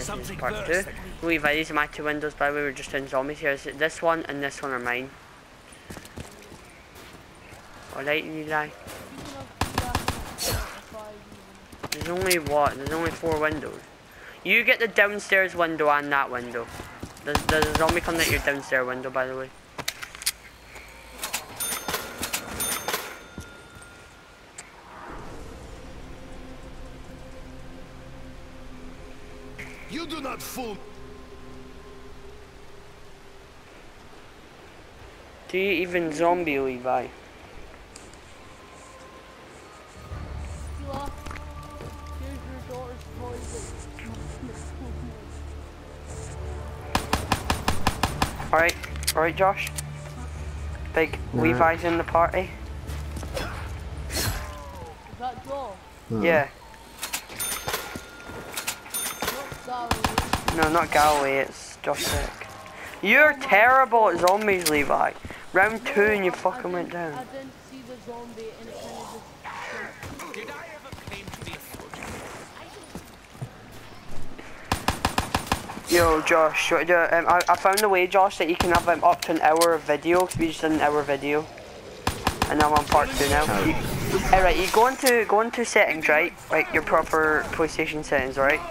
part 2. Levi, these are my 2 windows by the way, we're just doing zombies here. This one and this one are mine. Alright, Levi. There's only what? There's only 4 windows. You get the downstairs window and that window. There's a zombie coming at your downstairs window by the way. You do not fool. Do you even zombie, Levi? Alright Josh. Big Levi's in the party. Is that Joel? Yeah. No, not Galloway, it's Josh Sick. You're terrible at zombies, Levi. Round 2 and you fucking went down. I didn't see the zombie and it kind of just... Did I ever claim to be a soldier? Yo, Josh, I found a way, Josh, that you can have up to an hour of video, because we just did an hour video. And I'm on part 2 now. Alright, you go into settings, right? Like your proper PlayStation settings, right?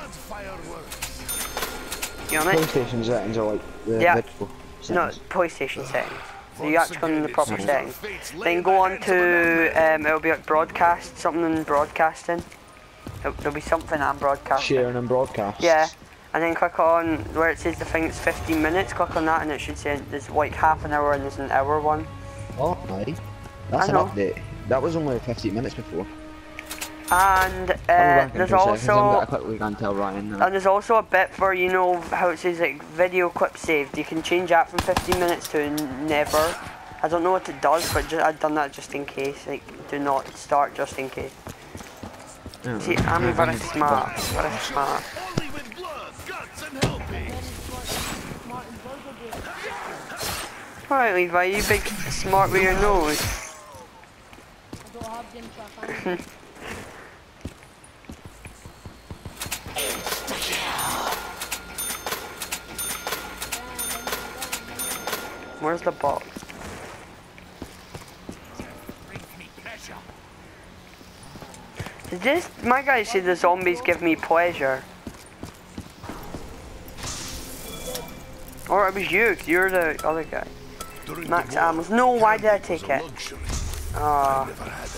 You on it? PlayStation settings are like the video settings. No, PlayStation settings. So you actually go in the proper settings. Then go on to, it'll be like broadcast, something in broadcasting. There'll be something on broadcasting. Sharing and broadcast. Yeah. And then click on where it says the thing it's 15 minutes, click on that and it should say there's like half an hour and there's an hour one. Oh, right. That's an update. That was only 15 minutes before. And there's also and there's also a bit for, you know, how it says like video clip saved. You can change that from 15 minutes to never. I don't know what it does, but I've done that just in case. Like, do not start just in case. See, I'm very smart. Very smart. Alright, Levi, you big smart with your nose. I don't have gym track. Where's the box? Did this, my guy said the zombies give me pleasure. Or it was you, 'cause you're the other guy. Max Amos. No, why did I take it? Ah.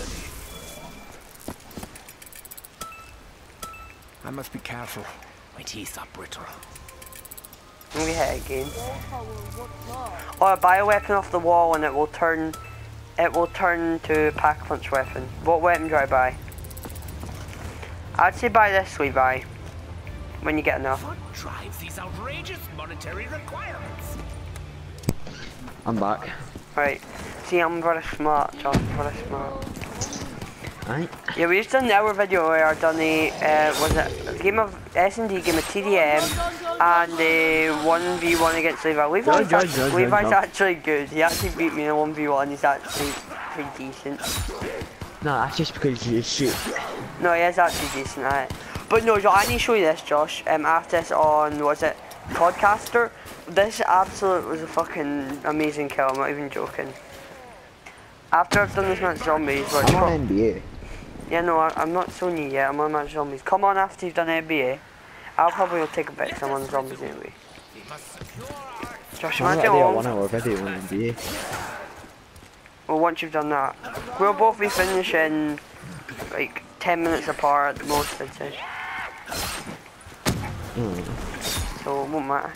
I must be careful. My teeth are brittle. Let me hit it again. Oh, I buy a weapon off the wall and it will turn to pack-a-punch weapon. What weapon do I buy? I'd say buy this, Levi. When you get enough. What drives these outrageous monetary requirements? I'm back. Right. See, I'm very smart, John. Very smart. Right. Yeah, we just done an hour video where I done was it a game of S&D, game of TDM, and a 1v1 against Levi. Levi's actually good. He actually beat me in a 1v1. He's actually pretty decent. No, that's just because you shoot. No, he is actually decent at it. But no, I need to show you this, Josh. After this on, was it Podcaster? This absolute was a fucking amazing kill. I'm not even joking. After I've done this match zombies, which I'm on NBA. Yeah, no, I'm not showing you yet. I'm on match zombies. Come on after you've done NBA. I'll probably take a bit because I'm on zombies anyway. Josh, imagine a 1 hour video on NBA. Well, once you've done that, we'll both be finishing like 10 minutes apart at the most, I'd say. So it won't matter.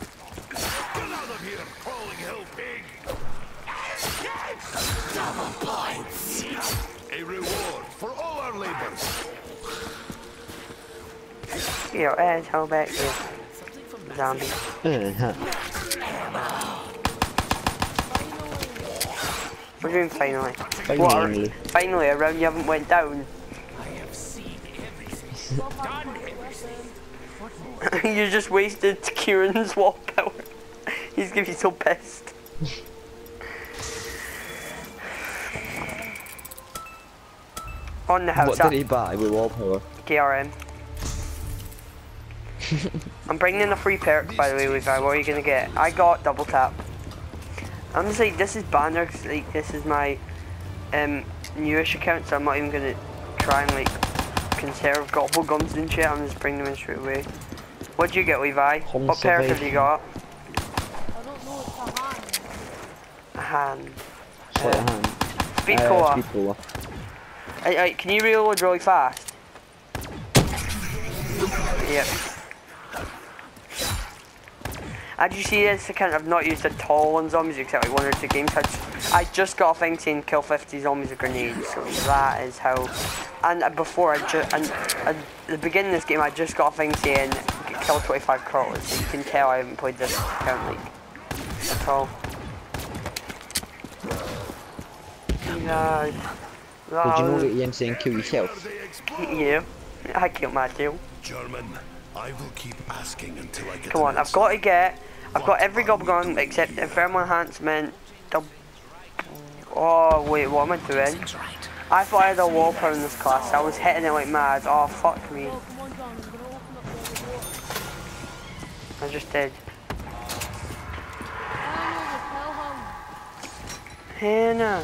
Double points. A reward for all our labors. Yo, asshole back here. Zombie. We're doing finally. Finally, a round you haven't went down. I have seen everything. Done everything. You just wasted Kieran's wall power. He's gonna be so pissed. On the house. What did he buy with wall power? KRM. I'm bringing in a free perk, by the way, Levi. What are you gonna get? I got double tap. I'm just like, this is banner, 'cause, like, this is my newish account, so I'm not even gonna try and like conserve gobble gums and shit. I'm just bringing them in straight away. What do you get, Levi? Home What perk have you got? I don't know, it's a hand. A hand. It's like a hand. Speed cola. Speed cola. Can you reload really fast? Yep. As you see this account, I've not used at all on zombies except like 1 or 2 games. I just got a thing saying kill 50 zombies with grenades, so that is how. And before at the beginning of this game, I just got a thing saying kill 25 crawlers. So you can tell I haven't played this account like at all. God. Did you know that Ian saying kill yourself? Yeah, I killed Matthew. German, I will keep asking until I get. Come on, I've got every gobble gun except Infernal Enhancement. Oh wait, what am I doing? I thought I had a wall power in this class. I was hitting it like mad. Oh fuck me. Oh, come on, John, I'm gonna open up the other door. I just did. Hannah.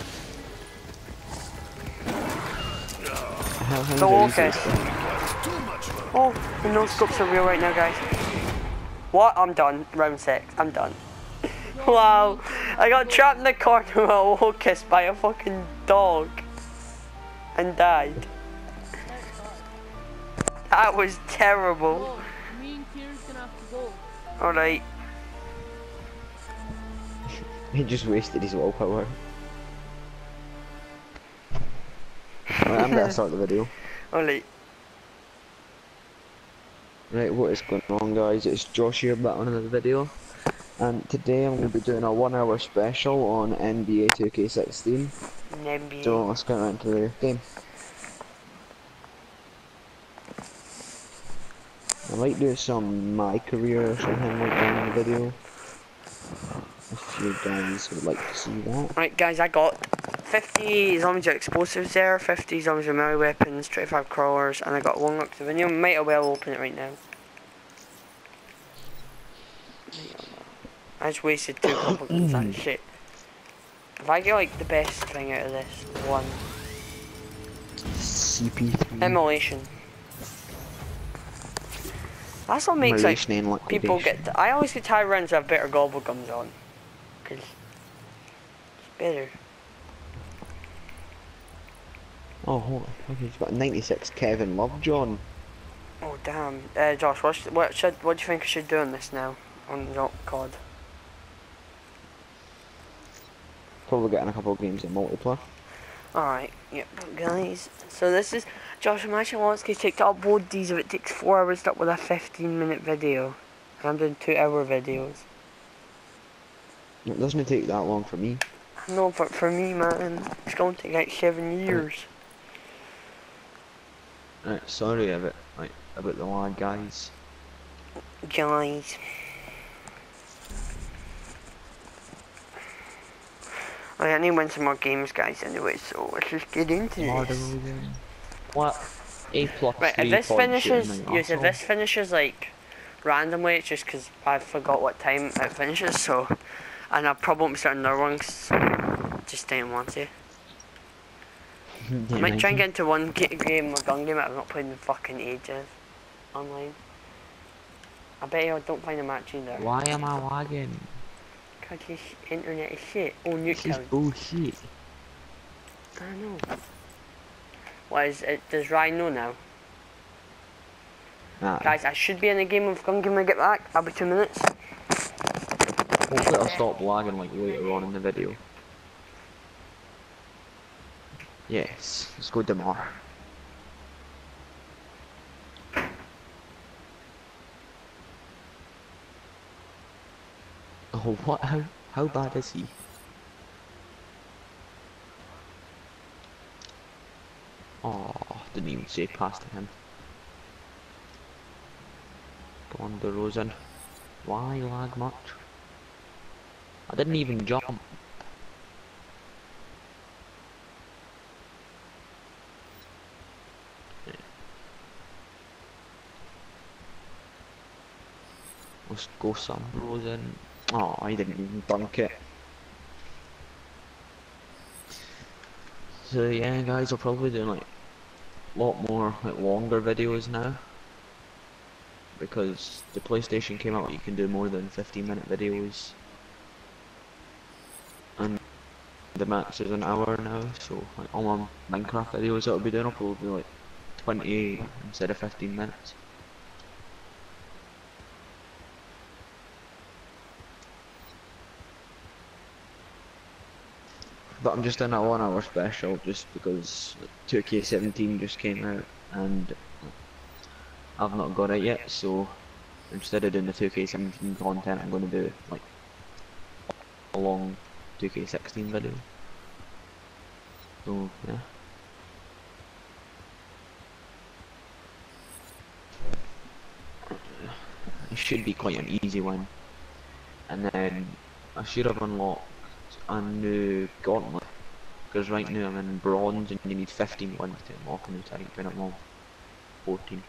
So okay. Oh, the no scopes are real right now, guys. What? I'm done. Round 6. I'm done. Wow. I got trapped in the corner with a locust by a fucking dog. And died. That was terrible. Oh, me and Kira's gonna have to go. Alright. He just wasted his willpower. Right, I'm gonna start the video. Alright. Right, what is going on, guys? It's Josh here back on another video. And today I'm going to be doing a 1-hour special on NBA 2K16. NBA. So let's get right into the game. I might do some my career or something like that in the video. If you guys would like to see that. Right guys, I got 50 zombies with explosives there, 50 zombies with melee weapons, 25 crawlers, and I got 1 lock to the might as well open it right now. I just wasted 2 compliments, that shit. If I get like the best thing out of this, 1. CP3. Immolation. That's what makes like people get. I always get tired runs with better gobble gums on, cause it's better. Oh, hold on. Okay, he's got 96 Kevin Lovejohn. Oh damn, Josh, what do you think I should do on this now on the COD? Probably getting a couple of games in multiplayer. Alright, yep, guys. So this is Josh. Imagine how long it's going to take to upload these if it takes 4 hours to upload a 15-minute video. And I'm doing 2-hour videos. It doesn't take that long for me. I know, but for me, man, it's going to take like 7 years. Right, sorry about the lag, guys. Guys. I need to win some more games, guys, anyway, so let's just get into this. What? A plus right, if this finishes, yes, if this finishes, like, randomly, it's just because I forgot what time it finishes, so, and I probably won't be starting another one, cause just didn't want to. I might try and get into one game, a gun game that I've not played in fucking ages, online. I bet you I don't find a match either. Why am I lagging? Cause this internet is shit. Oh, This is bullshit. I know. What is it? Does Ryan know now? Nah. Guys, I should be in a game of gun game when I get back. I'll be 2 minutes. Hopefully I'll stop lagging like later on in the video. Yes, let's go Demar. Oh, what? How bad is he? Oh, didn't even say pass to him. Go on, DeRozan. Why lag much? I didn't even jump. Let's go some Rosen. Oh, I didn't even dunk it. So yeah, guys, I'll probably do like a lot more like longer videos now, because the PlayStation came out. You can do more than 15-minute videos, and the max is an hour now. So like all my Minecraft videos that I'll be doing will probably be like 28 instead of 15 minutes. But I'm just doing a 1 hour special just because 2K17 just came out and I've not got it yet, so instead of doing the 2K17 content I'm going to do like a long 2K16 video. So yeah. It should be quite an easy one. And then I should have unlocked a new gauntlet, because right now I'm in bronze and you need 15 ones to unlock a new type, and I'm on 14.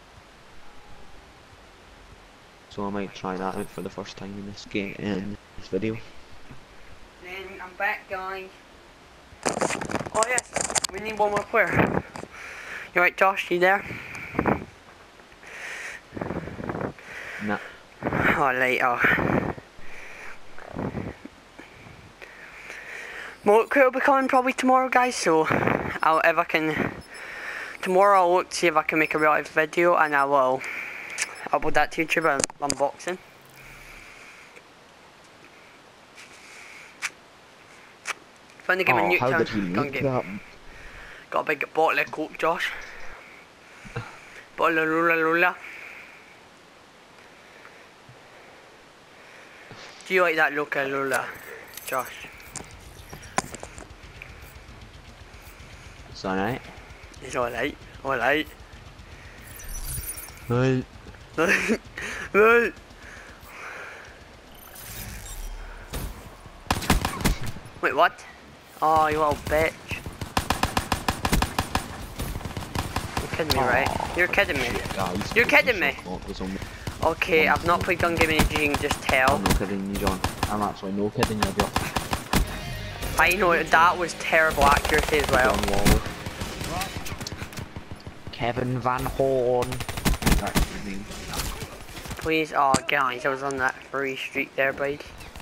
So I might try that out for the first time in this game, in this video. Then I'm back, guys. Oh yes, we need one more player. You right, Josh? You there? Nah. Alright, More crew will be coming probably tomorrow, guys, so tomorrow I'll look to see if I can make a real life video and I will upload that to YouTube and unboxing. Finally give me a new how did he turn. make that? Got a big bottle of Coke, Josh. Bottle of Lula. Do you like that Lula, Josh? It's alright. It's alright, alright. Right. Right. Wait, what? Oh, you little bitch. You're kidding me, right? You're kidding me. You're kidding me. Okay, I've not played gun game in ages, you can just tell. I'm not kidding you, John. I'm actually no kidding you, John. I know, that was terrible accuracy as well. Kevin Van Horn. That's his name. Please, oh guys, I was on that free streak there, bud.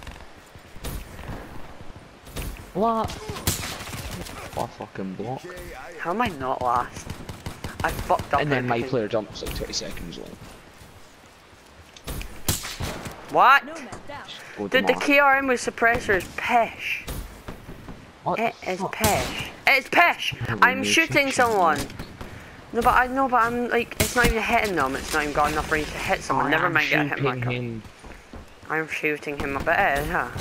What? What fucking block? How am I not last? I fucked up. And then my player jumps like 20 seconds long. What? Go Dude, the KRM with suppressor is pish. What It the is fuck? pish. It's pish. I'm shooting someone. No, but I'm like, it's not even hitting them. It's not even got enough range to hit someone. Never mind get a hit marker. I'm shooting him. I bet it is, huh?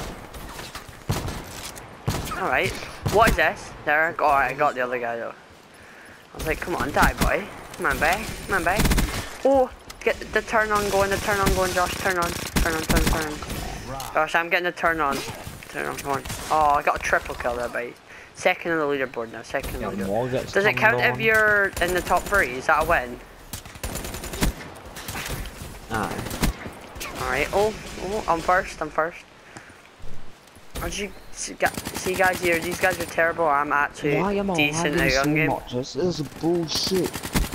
Alright. What is this? There. Oh, I got the other guy though. I was like, come on, die, boy. Come on, babe. Come on, babe. Oh, get the turn on going, Josh. Turn on. Josh, I'm getting the turn on. Turn on, come on. Oh, I got a triple kill there, babe. Second on the leaderboard now, second on the leaderboard. Does it count if you're in the top 3? Is that a win? Aye. Alright, oh, I'm first. As you see guys here, these guys are terrible. I'm actually decent at a gun game. This is bullshit.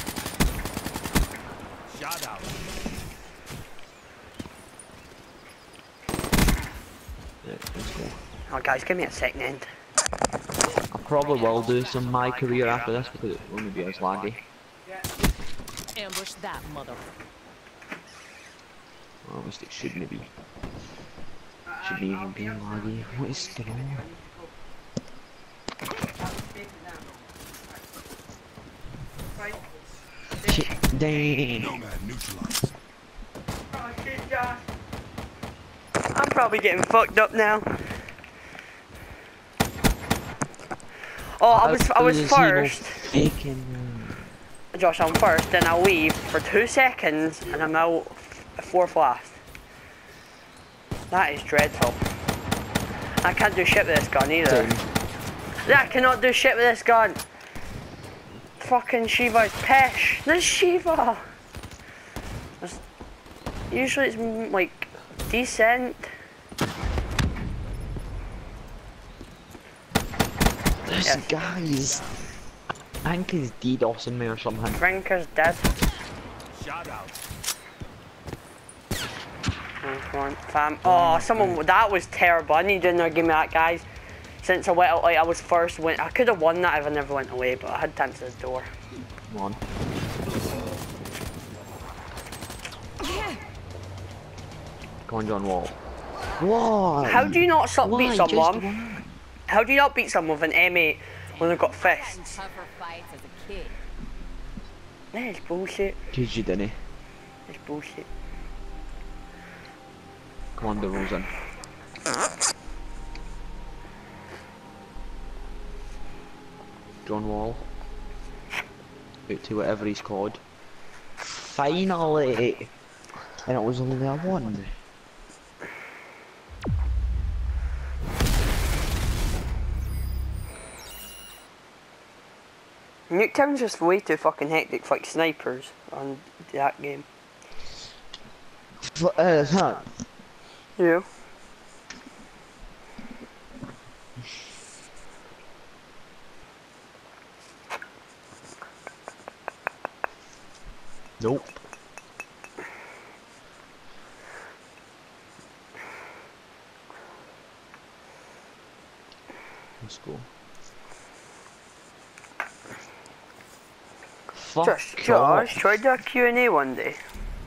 Shut up. Yeah, let's go. Oh guys, give me a second. I probably will do some my career after this because it won't be as laggy. Ambush that mother. Well, at least it shouldn't be. Shouldn't even be laggy. What is going on? Shit, dang. I'm probably getting fucked up now. Oh, I was first. Josh, I'm first, then I'll leave for 2 seconds, and I'm out 4th last. That is dreadful. I can't do shit with this gun either. Yeah, I cannot do shit with this gun. Fucking Shiva is pish. There's Shiva. Usually it's like Decent. This Yes. guy's... I think he's DDoSing me or something. Drinker's dead. Shout out. Oh, come on, fam. Oh, someone, that was terrible. I need you in there, give me that, guys. Since I went out, like, I was first, I could have won that if I never went away, but I had time to the door. Come on. Come on, John Wall. Why? How do you not Why? beat Just someone? why? How do you not beat someone with an M8 when they've got fists? Tougher fights as a kid. That is bullshit. Did you, didn't he? It's bullshit. Come on, DeRozan. John Wall. Out to whatever he's called. Finally! And it was only a 1. Nuketown's just way too fucking hectic for like snipers on that game. Huh? Yeah. Nope. Let's go. Josh, try to do a Q&A one day.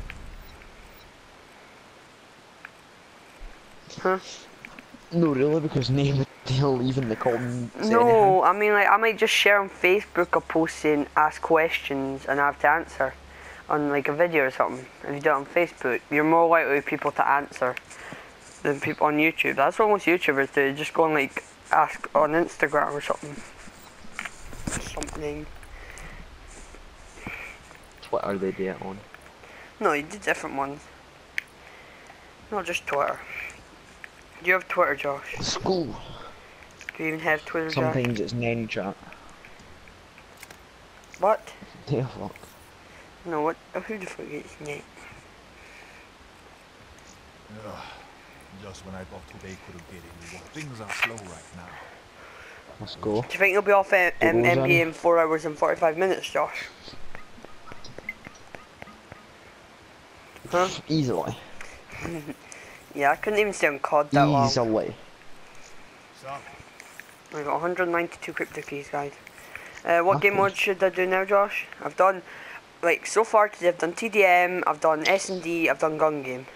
Huh? No, really, because nobody will leave in the comments. No, I mean, like, I might just share on Facebook a post saying ask questions and I have to answer on like a video or something. If you do it on Facebook, you're more likely people to answer than people on YouTube. That's what most YouTubers do. Just go and like ask on Instagram or something. Twitter they do it on. No, you did different ones. Not just Twitter. Do you have Twitter, Josh? School. Do you even have Twitter, Josh? Sometimes it's name chat. What? Yeah, fuck. No, what? Who the fuck is Nate? Just when I thought today could have been any more. Things are slow right now. Let's go. Do you think you'll be off NBA in 4 hours and 45 minutes, Josh? Huh? Easily. Yeah, I couldn't even stay on COD that long. Easily. So, I got 192 crypto keys, guys. What game mode should I do now, Josh? I've done, like, so far today I've done TDM, I've done S&D, I've done gun game.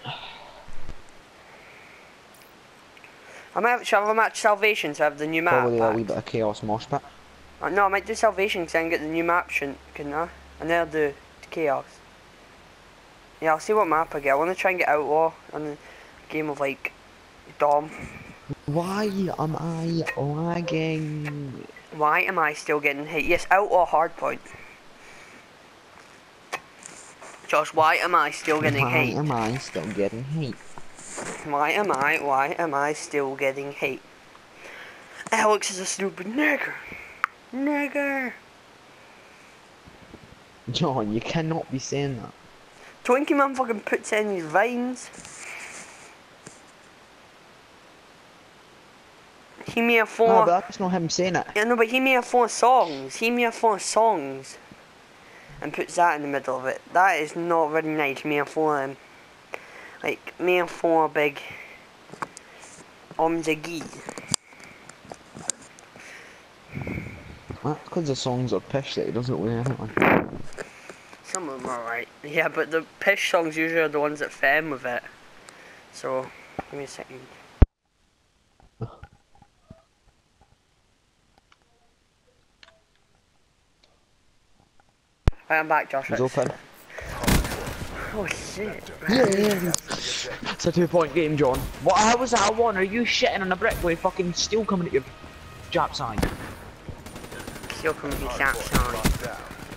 Shall I have a match Salvation so I have the new map? Probably a wee bit of Chaos Mosh Pit. No, I might do Salvation because I can get the new map, couldn't I? And then I'll do Chaos. Yeah, I'll see what map I get. I want to try and get Outlaw on a game of like Dom. Why am I lagging? Why am I still getting hit? Yes, Outlaw Hardpoint. Josh, why am I still getting hate? Why am I still getting hate? Why am I still getting hate? Alex is a stupid nigger. Nigger. John, you cannot be saying that. Twinkie Man fucking puts in his veins. He made a phone. No, but that's not him saying it. Yeah, no, but he made a phone of songs. He made a phone of songs. And puts that in the middle of it. That is not very nice. Me a phone of him. Like, me a phone of big Omzagi. That's because the songs are pish that he doesn't wear anyway. Some of them are right. Yeah, but the pish songs usually are the ones that fit in with it. So, give me a second. Right, I'm back, Josh. He's open. Oh shit. Yeah. It's a 2-point game, John. What? How was that a 1? Are you shitting on a brick with fucking steel coming at your jap side? Still coming to jap side.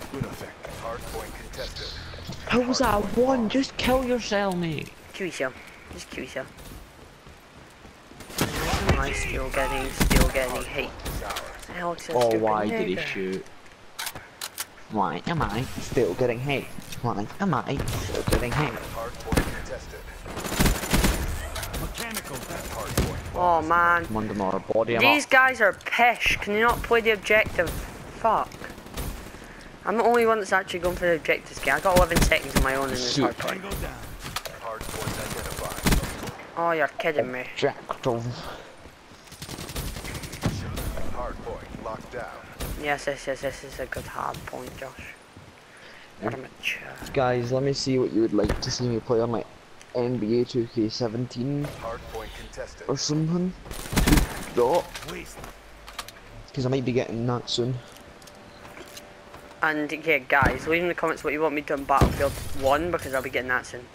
How was that a 1? Just kill yourself, mate. Kill yourself. Just kill yourself. Am I still getting hate? Alex is Oh, stupid why did he nigger. shoot? Why am I still getting hate? Why am I still getting hate? Oh man. Come on, tomorrow, body him These up. guys are pish. Can you not play the objective? Fuck. I'm the only one that's actually going for the objectives game. I got 11 seconds on my own in this Shit. hardpoint. Hardpoint identified. Oh, you're kidding me. Objective. Hardpoint locked down. Yes, this is a good hard point, Josh. What a mature. Guys, let me see what you would like to see me play on my NBA 2K17 Hardpoint contested. or something. Because I might be getting that soon. And yeah, guys, leave in the comments what you want me to do on Battlefield 1 because I'll be getting that soon.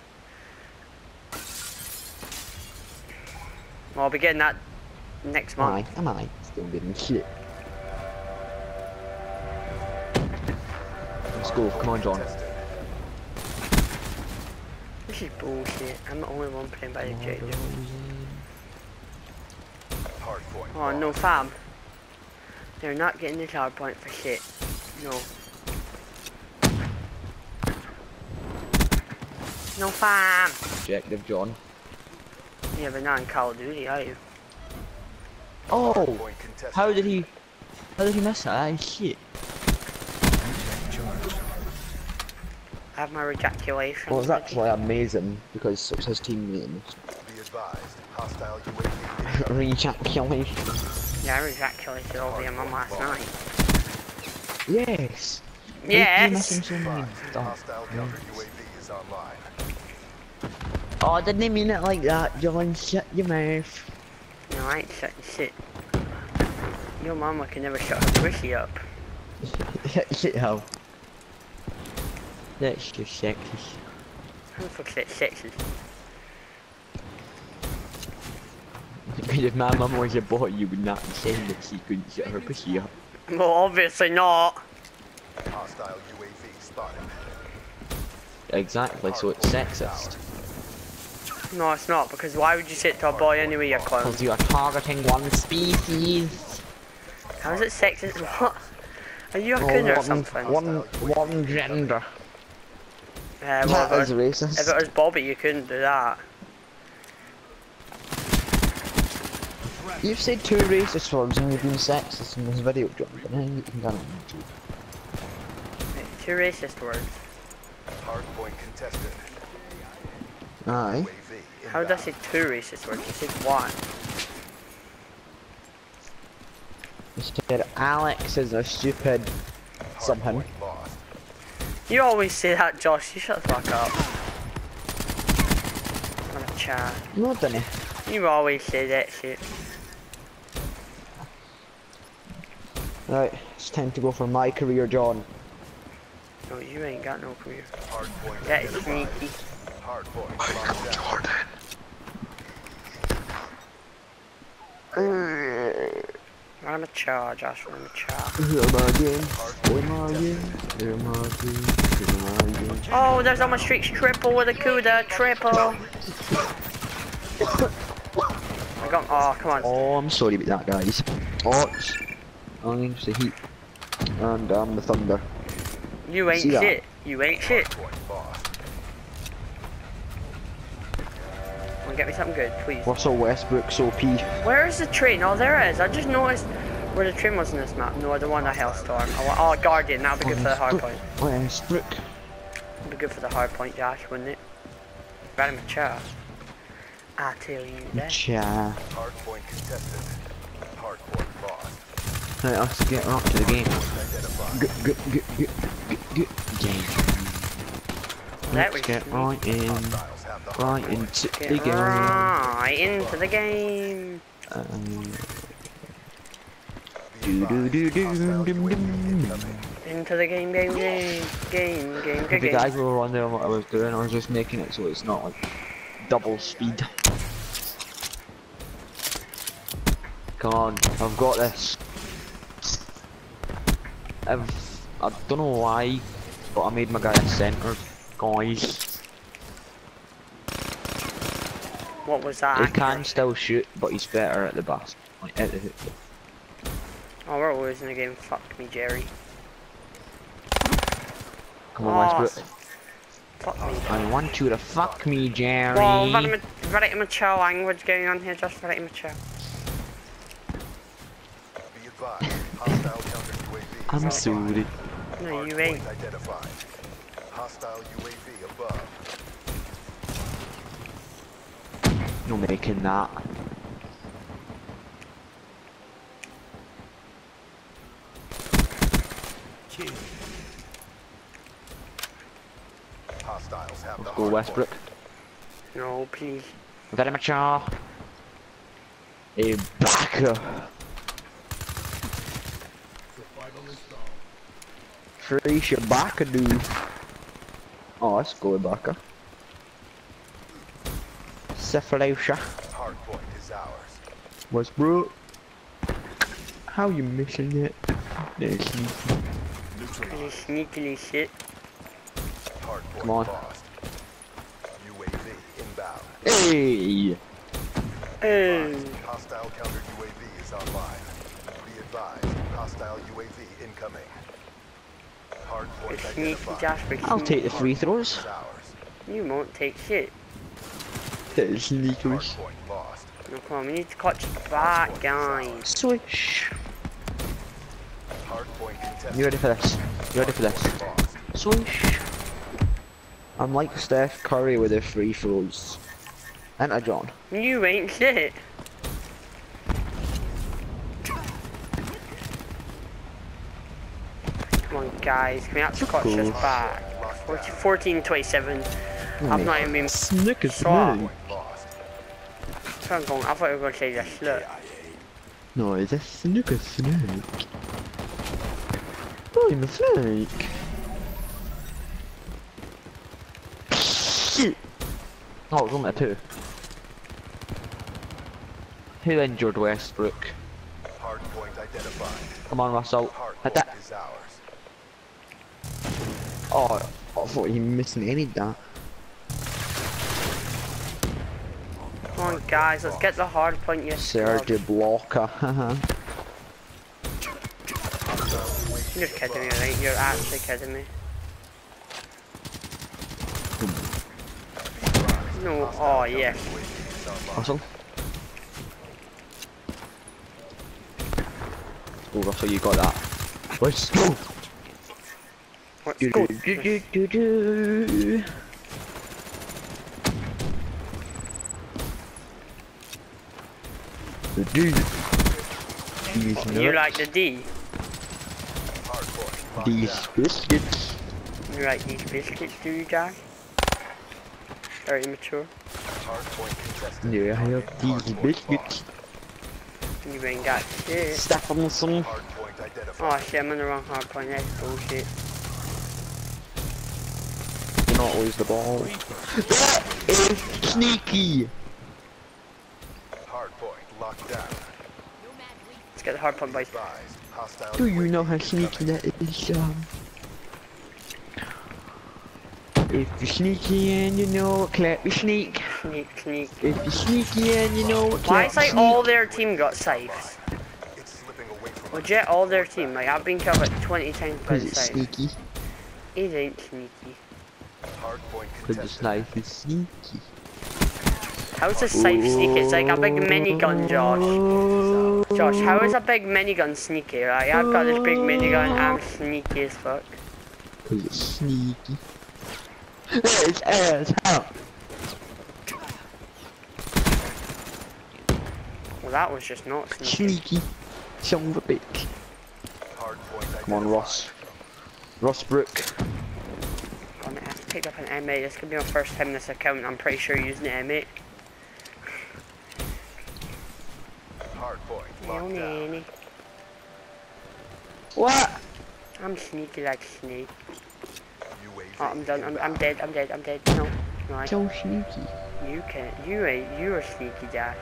Well, I'll be getting that next month. Am I? Still getting shit. Let's go, come on, John. This is bullshit. I'm the only one playing by the objective. Hardpoint. Oh no, fam. They're not getting this hard point for shit. No. No, fam. Objective, John. Yeah, but not in Call of Duty, are you? Oh! Hardpoint contested. How did he miss that? Ah, shit. I have my ejaculation. Well, it's actually amazing because it's his team name. Be advised. Hostile UAV. Rejaculation. Yeah, I ejaculated over your mum last night. Yes! Yes! Hostile counter UAV is online. Oh, I didn't mean it like that, John. Shut your mouth. No, I ain't shutting shit. Your mama can never shut her pussy up. Shit, how? That's just sexist. Who the fuck's that sexist? Because if my mum was a boy, you would not be saying that she couldn't shut her pussy up. Well, obviously not. Hostile UAV spotted. Exactly, so it's sexist. No, it's not, because why would you say it to a boy anyway, you clown? Because you are targeting one species. How is it sexist? What? Are you a coon or something? One gender. Well, That is if racist. it was Bobby, you couldn't do that. You've said 2 racist words and you've been sexist in this video, John. But now you can go on YouTube. 2 racist words. Hardpoint contested. Aye. UAV How did I say 2 racist words? You said 1. You said Alex is a stupid something. Hardpoint lost. You always say that, Josh. You shut the fuck up. I'm a chat. No, didn't You always say that shit. Right, it's time to go for my career, John. No, you ain't got no career. Hardpoint That is identified. sneaky. Hardpoint locked down. I'm a char, Josh. I'm a char. Oh, there's almost streaks triple with a CUDA. Triple. I got. Oh, come on. Oh, I'm sorry about that, guys. Oh, I'm against the heat. And the thunder. You ain't See that? shit. You ain't shit. Hardpoint lost. Wanna get me something good, please? Russell Westbrook's OP. Where is the train? Oh, there it is. I just noticed where the train was in this map. No, I don't want a Hellstorm. I want, oh, Guardian. That'd be good for the hard point. Westbrook. That'd be good for the hard point, Josh, wouldn't it? Very mature. I tell you that. Cha. Hardpoint contested. Hardpoint lost. Right, let's get right to the game. Identified. Good game. That Let's was get right in. Hostiles have the Right hardpoint. into the Get game. right into the game. Be advised. Hostile UAV incoming. Into the game, game. If you guys were wondering what I was doing, I was just making it so it's not like double speed. Come on, I've got this. I don't know why, but I made my guy a centre, guys. What was that? He can still shoot, but he's better at the basket, like at the hoop. Oh, we're losing the game. Fuck me, Jerry. Come on, Oh, Westbrook. fuck me. I want you to fuck me, Jerry. Well, very immature language going on here, just very immature. I'm sorry. No, you ain't. Hardpoint identified. Hostile UAV above. You're making that. Hostiles have the Let's go hardpoint. Westbrook. No, please. Very mature. A backer. Free Shabaka dude. Oh, let's go with Baka. Cephalosha. Hardpoint is ours. Westbrook. How you missing it? There's You sneakily shit. Hardpoint Come on. lost. UAV inbound. Hey! Hey. Hostile counter UAV is online. Be advised, hostile UAV incoming. Hardpoint Sneaky identified. Jasper. I'll take the free throws. Is ours. You won't take shit. The sneakers. Hardpoint lost. No, come on, we need to catch back, guys. Swish. Hardpoint contested. You ready for this? You ready for this? Lost. Swish. I'm like Steph Curry with her free throws. Enter John. You ain't shit. Come on, guys, can we actually catch this back? 14-27. I've not even been Snickers shot. snake. Lost. So I'm going, I thought you were going to say this. Look. No, it's a Snickers snake. I'm a snake. Shit. Oh, it's on there too. Who injured Westbrook? Hardpoint identified. Come on, Russell. Hit Hardpoint that. is ours. Oh, I thought he missing any of that. Come on, guys, let's get the hard point, you Serge scrub. Blocker. Haha. You're kidding me, right? You're actually kidding me. No, oh, yes. Russell. Oh, Russell, you got that. Let's go. Let's Do, go. do, do, do, do. The D. These You nuts. like the D? Hardpoint. These biscuits. You like these biscuits, do you, Jack? Very immature. Hardpoint contested. Yeah, I have these Hardpoint biscuits. You ain't got shit. Stephenson. Hardpoint Oh identified. shit, I'm on the wrong hard point. That's bullshit. Do not lose the ball. That is sneaky. Hardpoint locked down. Let's get the hard point, boys. Advised. Hostile Do you UAV know how sneaky incoming. that is, If you're sneaky and you know it, clap your sneak. Sneak, sneak. If you're sneaky and you know it, Why clap is like sneak. all their team got scythes? It's slipping away from us. Legit, all their team. Like I've been killed like 20 times by Cause the it's scythe. sneaky. It ain't sneaky. Hardpoint Cause contested. this knife is sneaky. How's the scythe sneaky? It's like a big minigun, Josh. Josh, how is a big minigun sneaky, right? I've got this big minigun, I'm sneaky as fuck. Cause it's sneaky. It's ass out. Well, that was just not sneaky. Sneaky. Son of a bitch. Hardpoint Come on, Ross. Ross Brook. I picked up an M8. This could be my first time in this account. I'm pretty sure using the M8. Hardpoint No, locked down. nanny. What? I'm sneaky like snake. UAV Oh, I'm done. I'm inbound. dead. I'm dead. I'm dead. No. No, I So sneaky. You can't. You ain't. You are sneaky, Jack.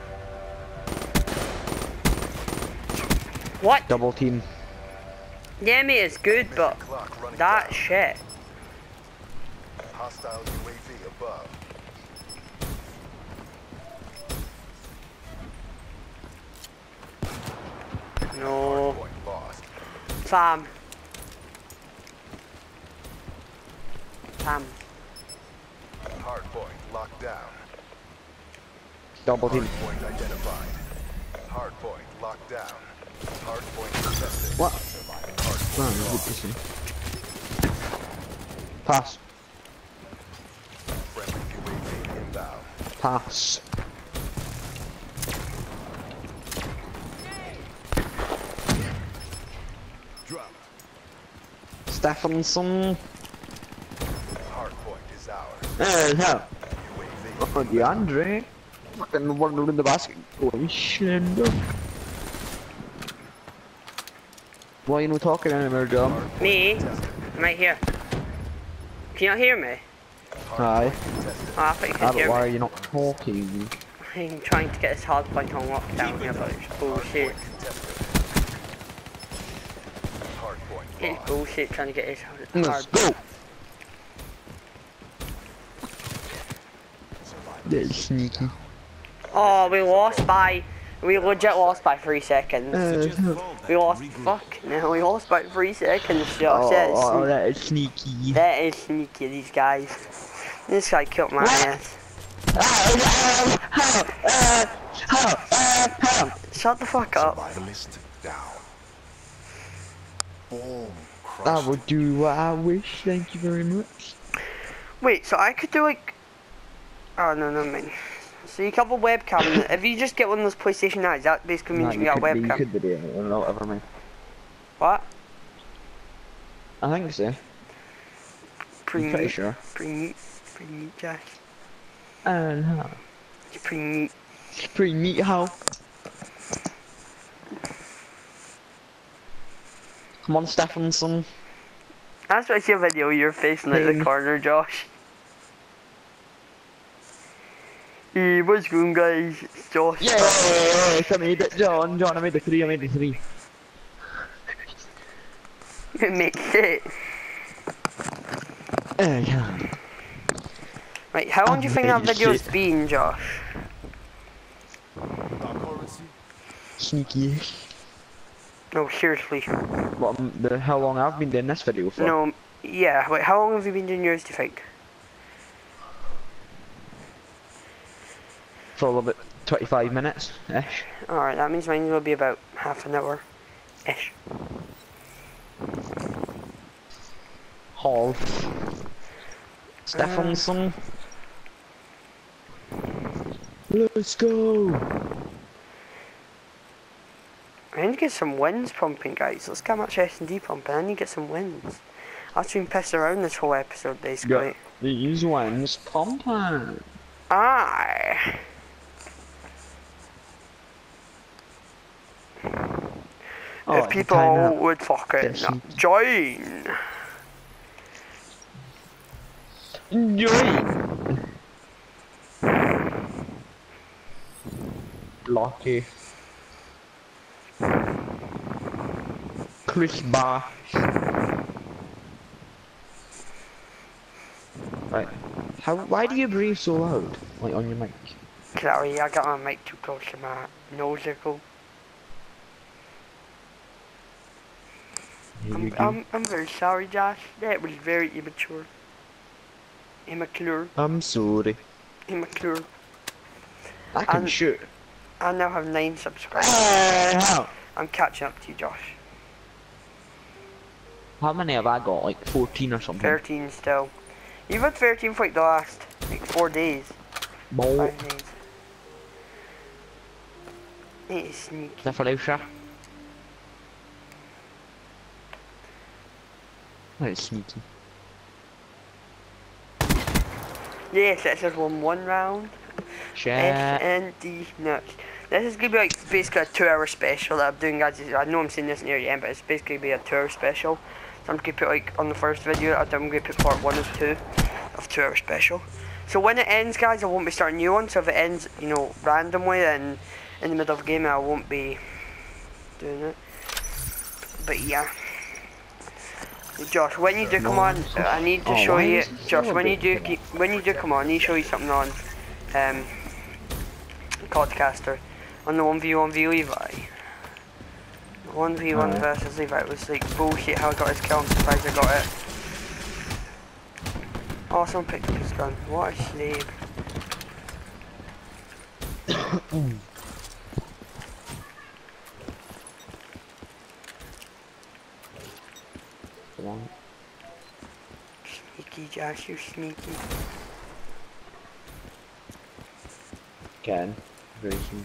What? Double team. The M8 is good, but Clock running that down. shit. Hostile UAV above. No. Point lost. Fam. Fam. Hardpoint locked down. Double team. Hardpoint identified. Hardpoint locked down. Hard point contested. What? Surviving hard Oh, point good to lost. see. Pass. Friendly UAV inbound. Pass. Drop. Stephenson. Hard point is ours. No. UAV. Oh, DeAndre. Fucking the one in the basket. Going slender. Why are you not talking anymore, John? Me? I'm right here. Can you not hear me? Hi. Oh, I thought you Ah, could but hear why are me. you not talking? I'm trying to get this hard point on lockdown here, but it's bullshit. Hard point It's lost. bullshit trying to get this Let's hard. go. That's sneaky. Oh, we legit lost by 3 seconds. We lost, fuck, no, we lost by 3 seconds, Josh. Oh, that is sneaky. That is sneaky, these guys. This guy killed my ass. Shut the fuck up. Survivalist down. Boom. I will do what I wish, thank you very much. Wait, so I could do like... Oh, no, never mind. So you can have a webcam. If you just get one of those PlayStation eyes, that basically means you can get a You webcam. could be doing it, or whatever, man. What? I think so. I'm pretty sure. Pretty neat, Josh. No. It's pretty neat. It's pretty neat how. Come on, Stephenson. That's why I see a video of your facing at the Hey. corner, Josh. Hey, what's going, guys? It's Josh. Yes, I made it, John. John, I made the 3. I made the 3. You make shit. Yeah. Right, how long do you think that made video's shit. been, Josh? Our currency. Sneaky. No, seriously. What? How long I've been doing this video for? No, yeah, wait, how long have you been doing yours, do you think? For about 25 minutes ish. Alright, that means mine will be about half an hour-ish. Hall. Stephenson. Let's go. I need to get some wins pumping, guys. Let's get much S&D pumping. I need to get some wins. I've been pissed around this whole episode, basically. Got these ones pumping. Aye. Oh, If it's people timeout. would fucking Yes. join. Join. Lucky. Chris Bar. Right. Why do you breathe so loud? Like on your mic? Sorry, I got my mic too close to my nosicle. Here you go. I'm very sorry, Josh. That was very immature. Immature. I'm sorry. Immature. I can And- shoot. I now have 9 subscribers. How I'm catching up to you, Josh. many have I got? Like 14 or something? 13 still. You've had 13 for like the last, like 4 days. Ball. 5 days. It is sneaky. The Felicia. That is sneaky. Yes, it says 1-1 round. Shit. SND nuts. This is gonna be like basically a 2-hour special that I'm doing, guys. I know I'm saying this near the end, but it's basically gonna be a 2-hour special. So I'm gonna put like on the first video, I'm gonna put part 1 of 2 of 2-hour special. So when it ends, guys, I won't be starting a new one. So if it ends, you know, randomly, then in the middle of the game, I won't be doing it. But yeah. Josh, when you do come on, I need to show why you. is it Josh, so when you do big? when you do come on, I need to show you something on Codcaster on the 1v1v Levi. The 1v1 versus Levi, it was like bullshit how I got his kill. I'm surprised I got it. Oh, someone picked up his gun. What a slave. on. Sneaky Josh, you sneaky. Ken, very sneaky.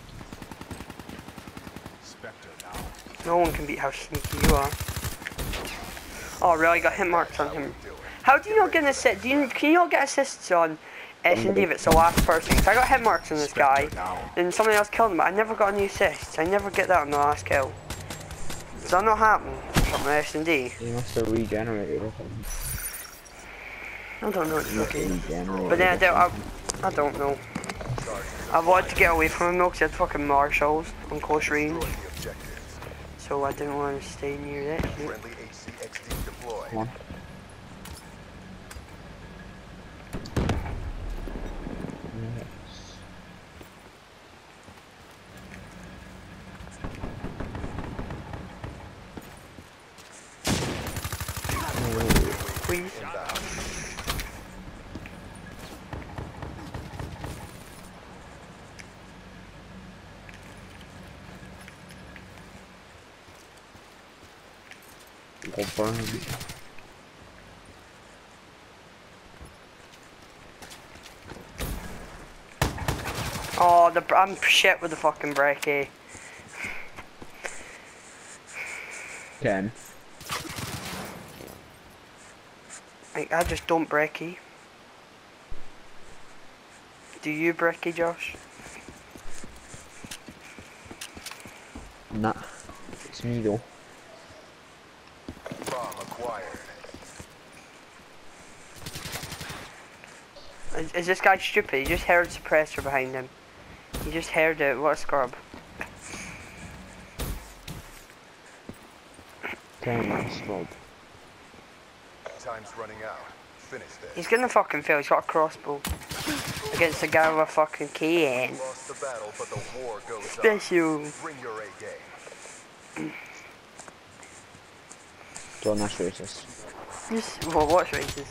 Spectre now. No one can beat how sneaky you are. Oh really? Got hit marks on him. How do you not get an assist? Can you not get assists on S&D if it's the last person? 'Cause I got hit marks on this guy, and somebody else killed him, but I never got any assists. I never get that on the last kill. Does that not happen from S&D? He must have regenerated or something. I don't know. He must have regenerated. But then I don't know. I wanted to get away from him though, 'cause he had fucking marshals on close range. Destroy the objectives. So I didn't want to stay near that. Friendly HCXD deployed. Come on. Please. Inbound. Go for him. Oh, I'm shit with the fucking brekkie. Ken. I just don't brekkie. Do you brekkie, Josh? Nah. It's me though. Bomb acquired. Is this guy stupid? He just heard suppressor behind him. He just heard it. What a scrub. Ken, that's Rob. Time's running out. Finish this. He's gonna fucking fail. He's got a crossbow against a guy with a fucking KN. Lost the battle, but the war goes on. Special. Bring your A game. John, that's racist. Well, what's racist?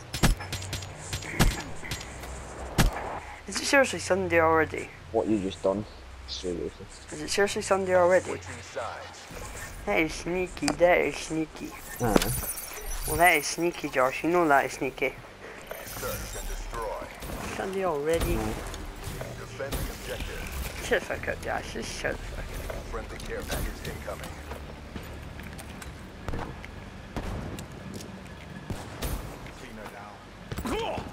Is it seriously Sunday already? What you just done? So racist. Is it seriously Sunday already? Switching sides. That is sneaky. That is sneaky. Well, that is sneaky, Josh. You know that is sneaky. Search and destroy. Sunday already. Defend the objective. Shut the fuck up, Josh. Just shut the fuck up. Friendly care package incoming. Cleaner down.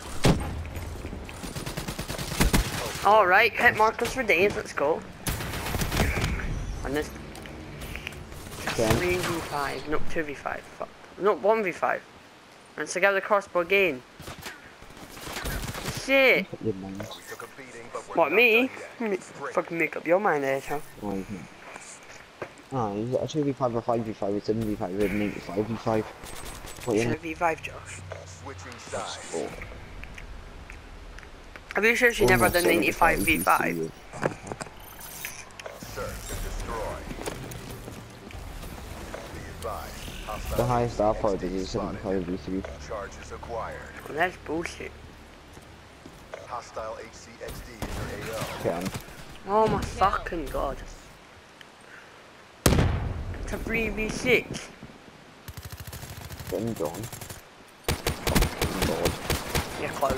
Alright, hit markers for days. Let's go. And this. Ken. 3v5. No, 2v5. Fuck. No, 1v5. And it's together crossbow again. Shit. Your mind. We took a beating, but we're What, not me? done yet. Great. Fucking make up your mind there, huh? Oh, you can. Ah, you got a 2v5 or 5v5 or 7v5 or 85v5. What you know? 2v5, Josh. Switching sides. Oh. Are you sure she never done 95v5? Search and destroy. Be advised. Hostile The highest I've heard HCXD is spotted. 75v3. Charges acquired. Well, that's bullshit. Hostile HCXD in your AO. Ken. Oh my fucking god. It's a 3v6. Getting gone. Lord. You're close.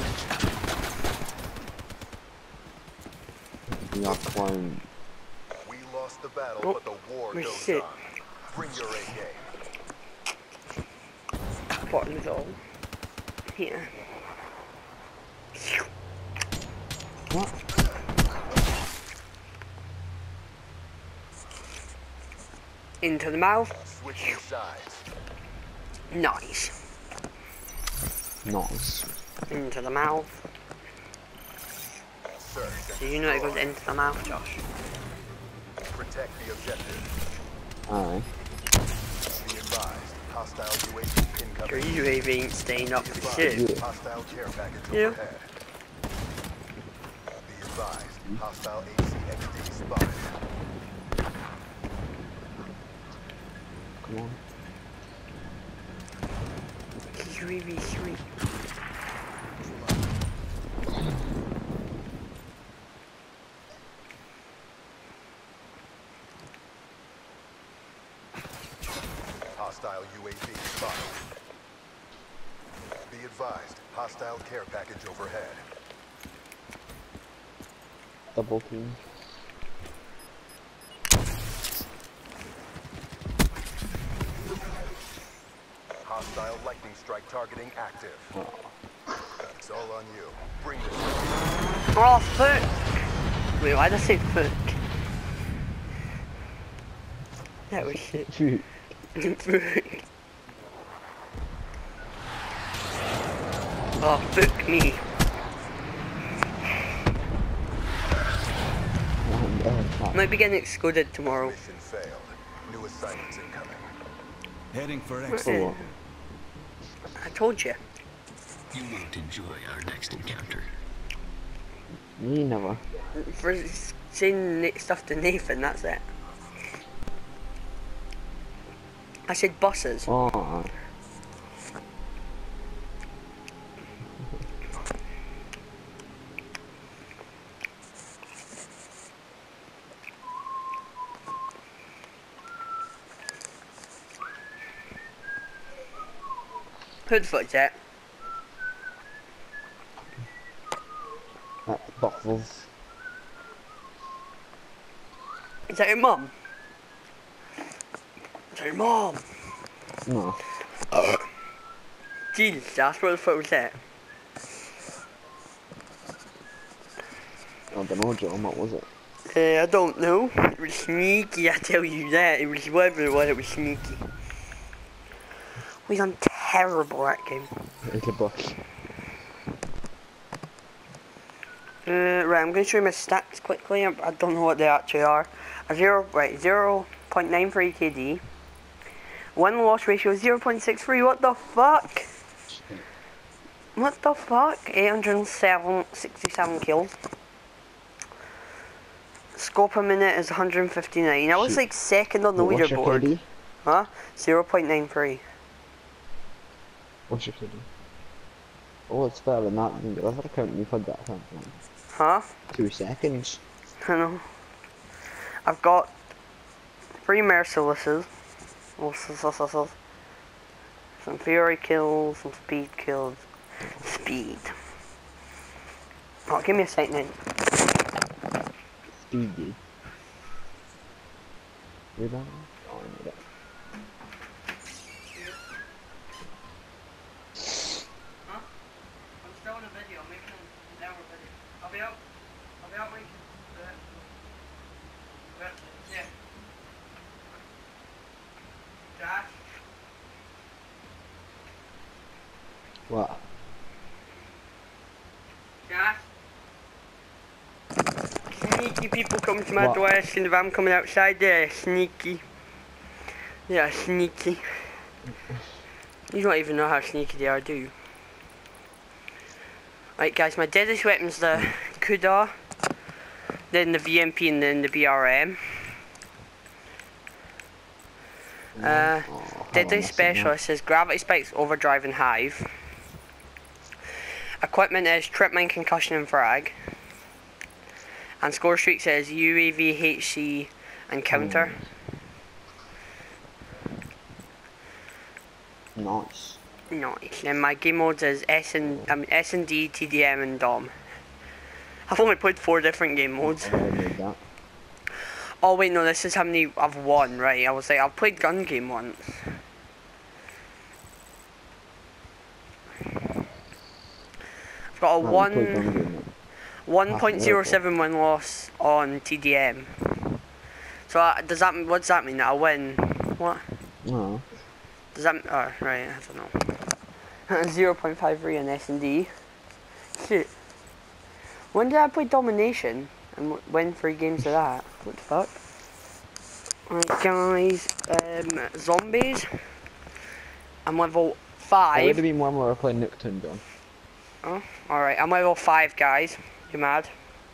You are clone. We lost the battle, Oh, but the war we goes shit. on. Bring your A game. Bottom's all. Here. What? Into the mouth. Switching sides. Nice. Nice. Into the mouth. Search and Do you know it goes destroy. into the mouth, Josh? Protect the objective. Aye. Be advised. Hostile UAV Your incoming. UAV ain't staying up Be for advised. shit. Hostile care package Yeah. overhead. Be advised. Hostile HCXD spotted. Come on. 3v3. Hostile UAV spotted. advised, hostile care package overhead. Double team. Hostile lightning strike targeting active. Oh. It's all on you. Bring this. Oh, fuck! Wait, why did I say fuck? That was shit. Fuck. Oh, fuck me. Might be getting excluded tomorrow. Mission failed. New assignments incoming. Heading for For exit. what? I told you. You won't enjoy our next encounter. Me never. For saying stuff to Nathan, that's it. I said buses. Oh. Who the fuck's that? That's Buffles. Is that your mum? Is that your mum? No. Jesus, that's what the fuck was that? I don't know, John, what was it? I don't know. It was sneaky, I tell you that. It was whatever it was sneaky. We done terrible that game. It's a bush. Right, I'm going to show you my stats quickly. I don't know what they actually are. A 0.93 KD. Win-loss ratio 0.63. What the fuck? What the fuck? 867 kills. Score per minute is 159. I was like second on the What's your leaderboard. KD? Huh? 0.93. What's your KD? Oh, it's better than that. The other account we've had that account for Huh? 2 seconds. I know. I've got 3 mercilesses. Some fury kills, some speed kills. Speed. Oh, give me a second then. Speedy. You done? Oh, I need it. Huh? I'm still in a video. I'm making an hour video. I'll be out waiting. Yeah. Josh? What? Josh? Sneaky people coming to my What? door asking if I'm coming outside there. Sneaky. Yeah, sneaky. You don't even know how sneaky they are, do you? Right guys, my deadliest weapon's the Kuda, then the VMP and then the BRM. Deadly Specialist is Gravity Spikes, Overdrive and Hive. Equipment is Trip Mine, Concussion and Frag. And Score Streak says UAV, HC and Counter. Nice. Nice. And my game modes is S&D, TDM and DOM. I've only played 4 different game modes. I never did that. Oh wait, no, this is how many I've won, right? I was like, I've played gun game once. I've got a 1.07 win loss on TDM. So does that, what does that mean? That I win? What? No. Does that, oh right, I don't know. 0.53 on S&D. Shit. When did I play Domination and win 3 games of that? What the fuck? Right guys, zombies. I'm level I would 5. have been when we were playing Nuketoon, John. Oh, alright, I'm level 5 guys. You mad?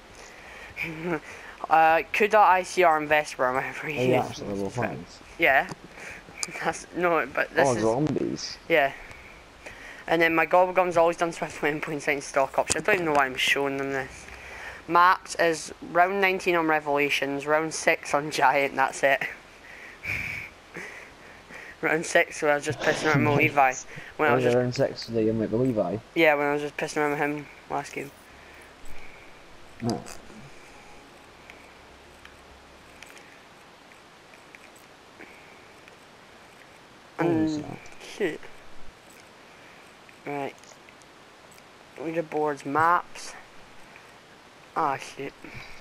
Kuda, ICR and Vesper am I Are you actually level 5? Yeah. That's, no, but this is... zombies. Yeah. And then my Gobblegum's always done Swift Win points in stock option. I don't even know why I'm showing them this. Maps is round 19 on Revelations, round 6 on Giant, that's it. Round 6 when I was just pissing around with Levi. When I was just, around 6 today, you might believe I. yeah, when I was just pissing around with him last game. No. And shit. Right. Leaderboards, maps. Ah, shit.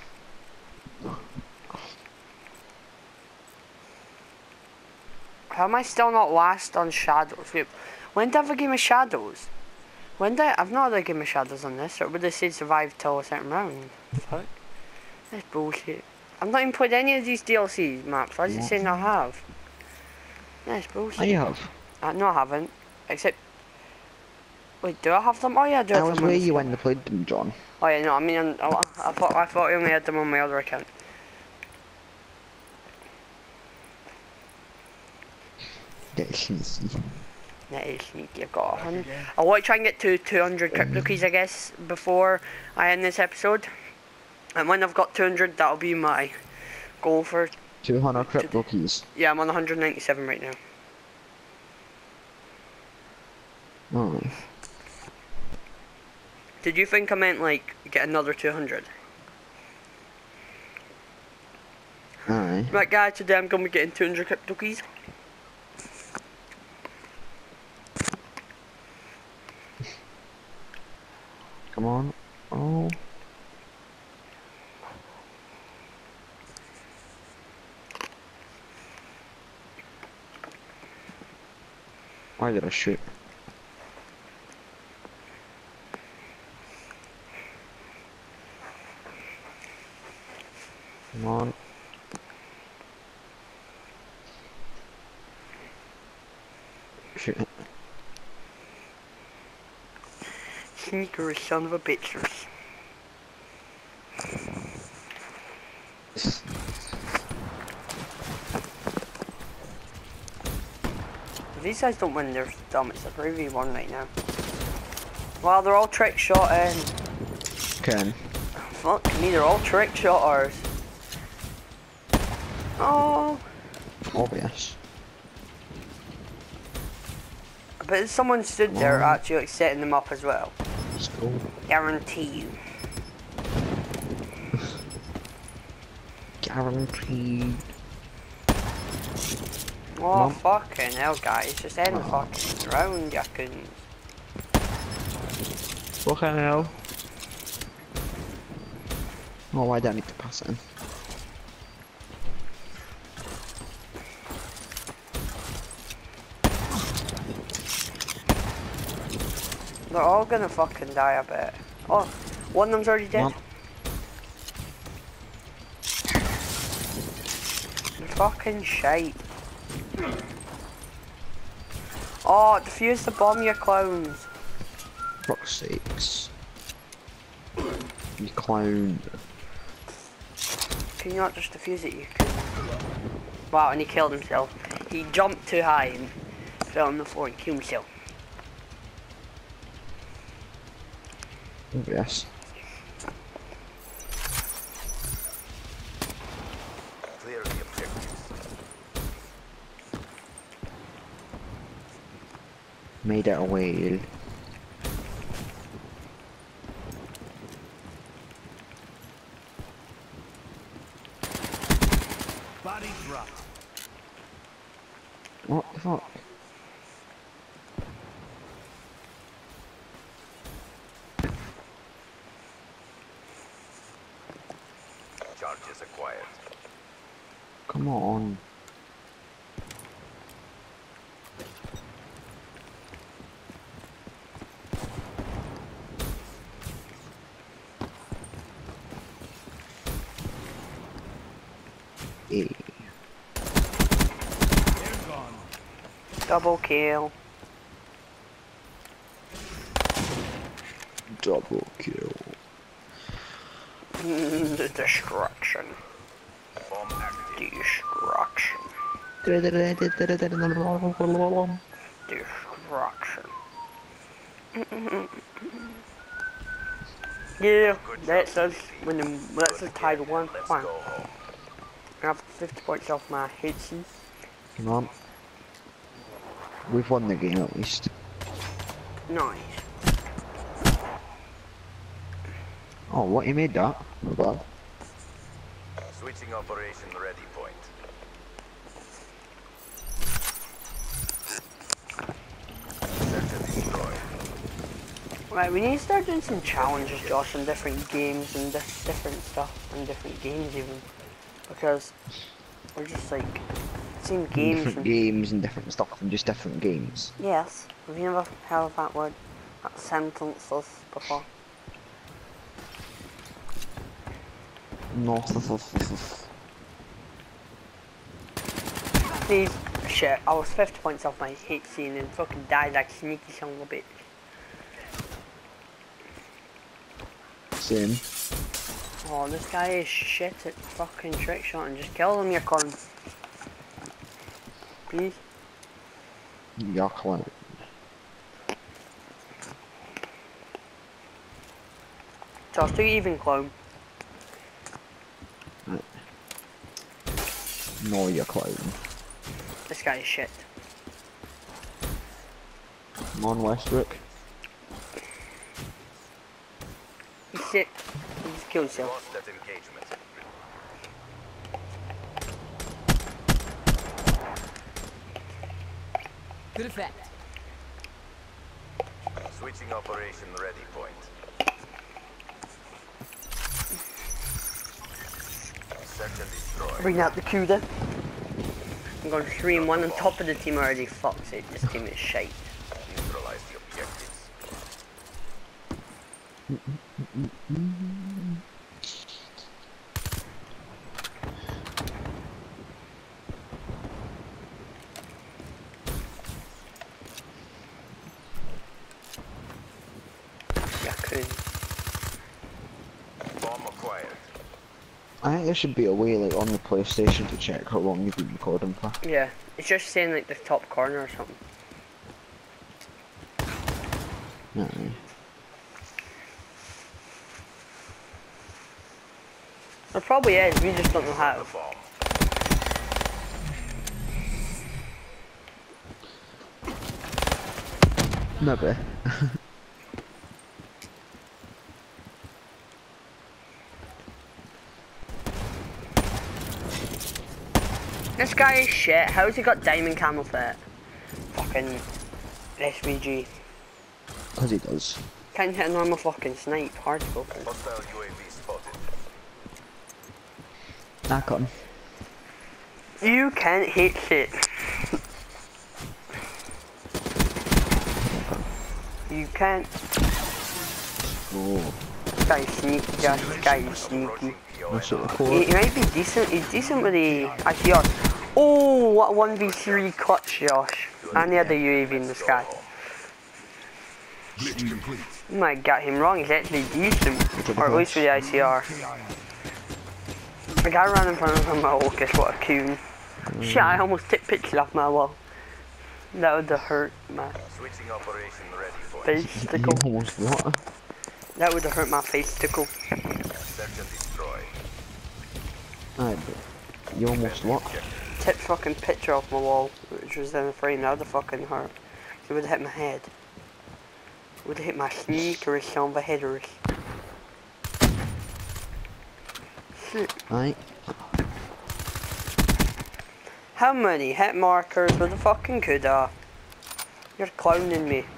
How am I still not last on Shadows? Wait, when did I have a game of Shadows? I've not had a game of Shadows on this, or would they say survive till a certain round? Fuck. That's bullshit. I've not even played any of these DLC maps. Why is it saying I have? That's bullshit. I have. No, I haven't. Except... Wait, do I have them? Oh yeah, I do have them. I was where you when they played them, John. Oh yeah, no, I mean, I thought I only had them on my other account. That is sneaky. That is sneaky. I've got 100. I want to try and get to 200 crypto keys, I guess, before I end this episode. And when I've got 200, that'll be my goal for... 200 crypto keys. Yeah, I'm on 197 right now. Oh. Did you think I meant, like, get another 200? Aye. Right, guys, today I'm going to be getting 200 crypto keys. Come on. Oh. Why did I shoot? Come on. Shoot. Sneaker, son of a bitchers. If these guys don't win, they're dumb. It's a 3v1 right now. Wow, they're all trick shotting. Ken. Fuck me, they're all trick shotters. Oh. Obvious. But someone stood there actually like setting them up as well. Let's go. Guarantee you. Guaranteed. Oh fucking hell, guys, just end the fucking round, you couldn't. Fucking hell. Oh, why do I need to pass it in? They're all gonna fucking die, I bet. Oh, one of them's already dead. They're fucking shite. Oh, defuse the bomb, you clowns. Fuck's sakes. You clown. Can you not just defuse it, you could? Wow, and he killed himself. He jumped too high and fell on the floor and killed himself. Yes. Clear the objectives. Made it a whale. Body drop. What the fuck? Charges acquired. Come on. Hey. They're gone. Double kill. Double kill. The destruction. Bomb active. Destruction. Destruction. Destruction. Yeah, that's us winning. That's us tied 1. Let's Fine. go home. I have 50 points off my HC. Come on. We've won the game at least. Nice. Oh, what, he made that? Not bad. Switching operation ready point. Search and destroy. Right, we need to start doing some challenges, Josh, in different games and different stuff, and different games even. Because we're just like, same games. Different games and different stuff and just different games. Yes. Have you never heard of that word? That sentence before? No. Please, shit, I was 50 points off my HC and then fucking died like sneaky son of a bitch. Same. Oh, this guy is shit at fucking trick shot and just kill him, you cunt. Please? You're clown. Josh, do you even clown? No, you're clown. This guy is shit. Come on, Westbrook. He's shit. He just killed himself. Lost that engagement. Good effect. Switching operation ready point. Search and destroy. Bring out the CUDA. I'm going 3-1 on top of the team already. Fuck's sake, this team is shite. Neutralize the objectives. Bomb acquired. I think there should be a way, like, on the PlayStation to check how long you've been recording for. Yeah, it's just saying like the top corner or something. Aye. There probably is, we just don't know how. The bomb. Maybe. This guy is shit. How's he got diamond camel fit? Fucking SVG. Because he does. Can't hit a normal fucking snipe. Hard spoken. Hostile UAV spotted. I got him. You can't hate shit. You can't. Oh. This guy's sneaky, Josh. This guy is sneaky. That's at the He core. might be decent. He's decent with the ICR. Oh, what a 1v3 clutch, Josh. And he had the UAV in the sky. Glitch complete. You might get him wrong. He's actually decent. Or at least with the ICR. The guy ran in front of him. Oh, guess what a coon. Shit, I almost took pictures off my wall. That would have hurt my Switching operation ready point. face You tickle. almost what? That would have hurt my face tickle. Search and destroy. Aye, but you almost what? Tipped fucking picture off my wall, which was in the frame. That would have fucking hurt. It would have hit my head. It would have hit my sneakers on the headers. Shit. Aye. How many hit markers with the fucking CUDA? You're clowning me.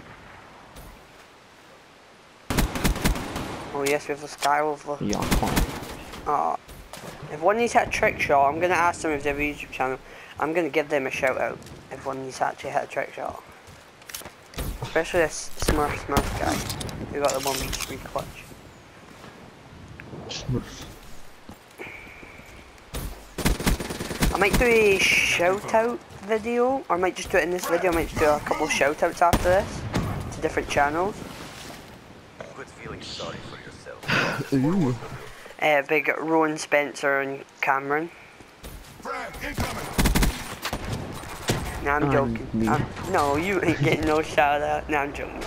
Oh yes, we have a sky over. Yeah, fine. If one needs hit a trick shot, I'm gonna ask them if they have a YouTube channel. I'm gonna give them a shout out if one needs to actually hit a trick shot. Especially this Smurf guy who got the 1v3 clutch. Smurf. I might do a shout out video, or I might just do it in this video. I might just do a couple shout outs after this to different channels. Quit feeling sorry for yourself. Ooh. Big Rowan, Spencer and Cameron. Nah, I'm joking. me. No, you ain't getting no shout out. Nah, I'm joking.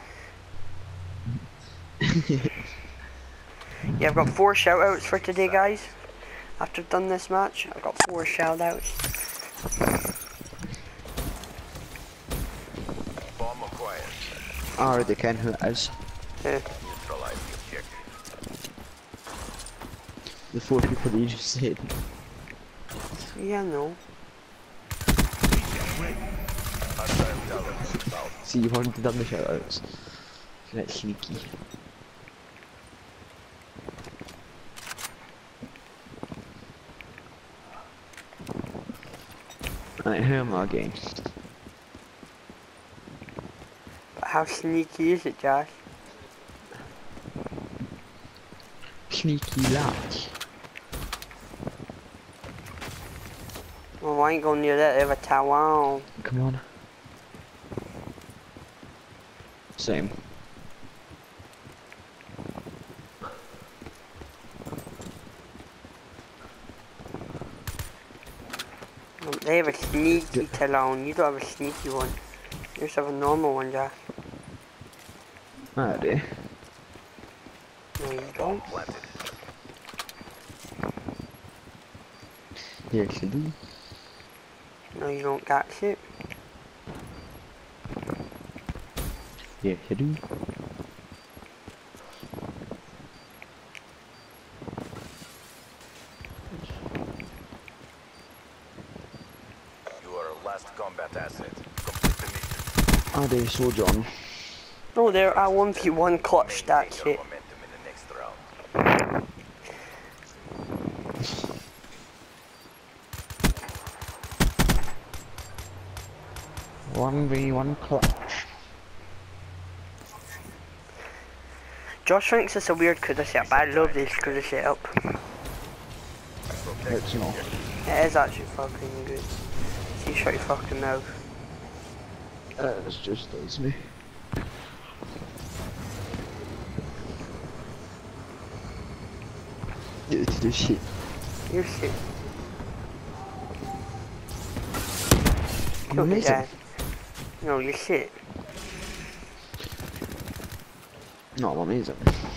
Yeah, I've got 4 shout outs for today, guys. After I've done this match, I've got 4 shout outs. I already ken who it is. Yeah. Neutralize the objective. The 4 people that you just said. Yeah, no. Hostile tower inbound. See, you wanted to done the shoutouts. That's sneaky. Right, who am I against? But how sneaky is it, Josh? Sneaky lad. Well, I ain't going near that ever Taiwan. Come on. Same. They have a sneaky Talon. You don't have a sneaky one. You just have a normal one, Josh. I do. No, you don't. Planted. Yes, you do. No, you don't got shit. Yes, you do. You are our last combat asset. Complete the mission. I do, so John. No, they're a 1v1 clutch, that's Maintain it. your momentum in the next round. 1v1 clutch. Josh thinks it's a weird CUDA setup, but I love this CUDA setup. It's not. It is actually fucking good. See, shut your fucking mouth. It's just does me. It's the shit. You're shit. I'm amazing. No, you're shit. No, I'm amazing.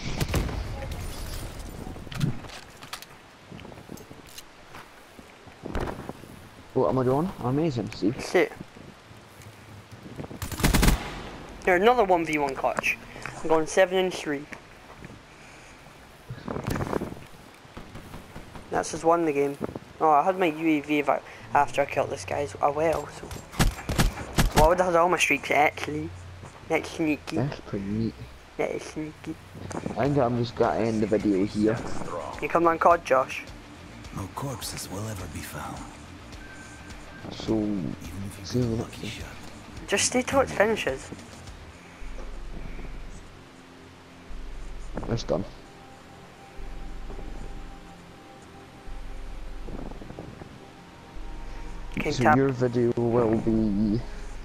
What am I doing? I'm amazing, see? Shit. There's another 1v1 clutch. I'm going 7 and 3. That's just won the game. Oh, I had my UAV after I killed this guy as well, so. Well, I would have had all my streaks actually. That's sneaky. That's pretty neat. That is sneaky. I think I'm just gonna end the video here. You come on COD, Josh? No corpses will ever be found. So, Even if see you you get a next lucky time. shot. Just stay till it finishes. It's done. Okay, So tap. your video will be...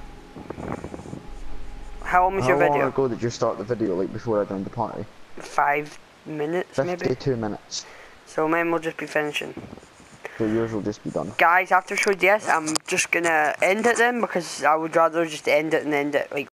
How long was How your long video? ago did you start the video, like before I joined the party? 5 minutes, maybe? 52 minutes. So mine will just be finishing. So yours will just be done. Guys, after showed this, I'm just gonna end it then because I would rather just end it and end it like